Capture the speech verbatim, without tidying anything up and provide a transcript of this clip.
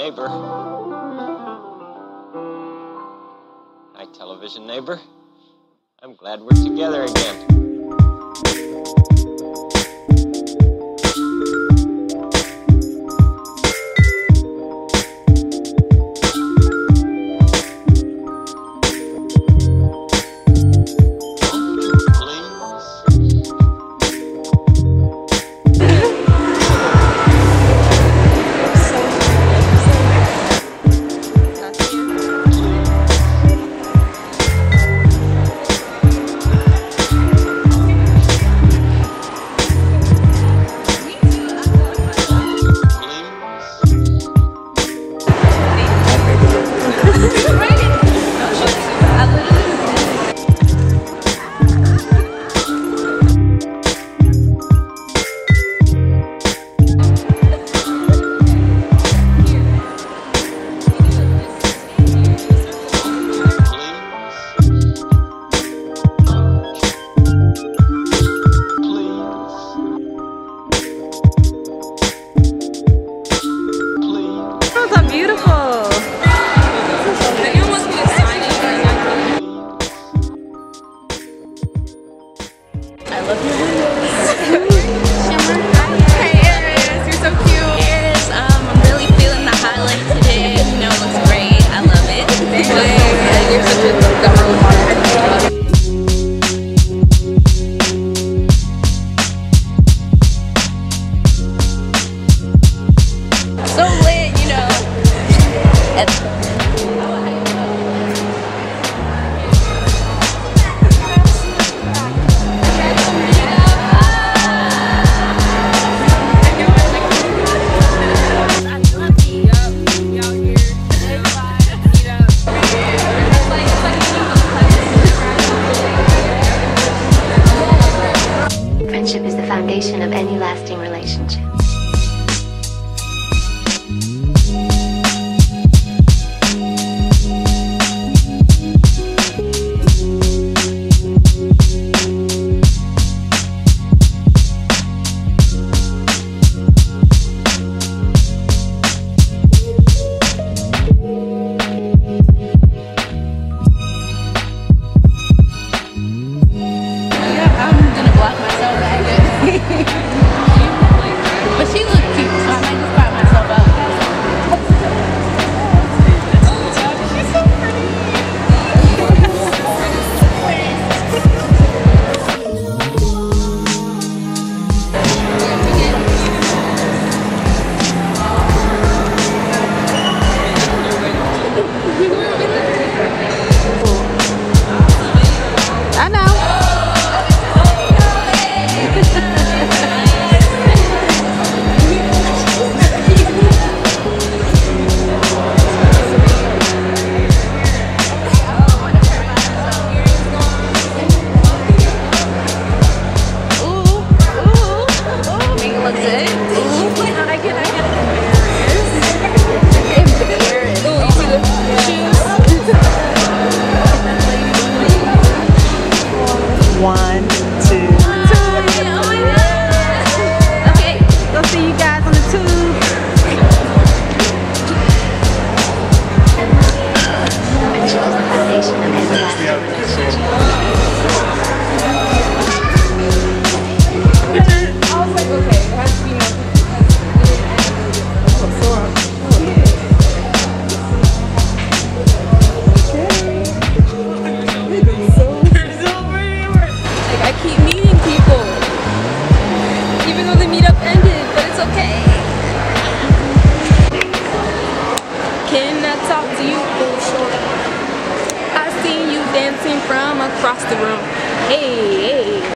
neighbor. Hi, television neighbor. I'm glad we're together again. Friendship is the foundation of any lasting relationship. But she looked cute, so I might just buy myself out. She's so pretty. I know. One, two, okay, go see you guys on the tube. Friendship is the foundation of any lasting relationship. I was like, okay, it has to be more. I keep meeting people, even though the meetup ended, but it's okay. Can I talk to you? I seen you dancing from across the room. Hey, hey.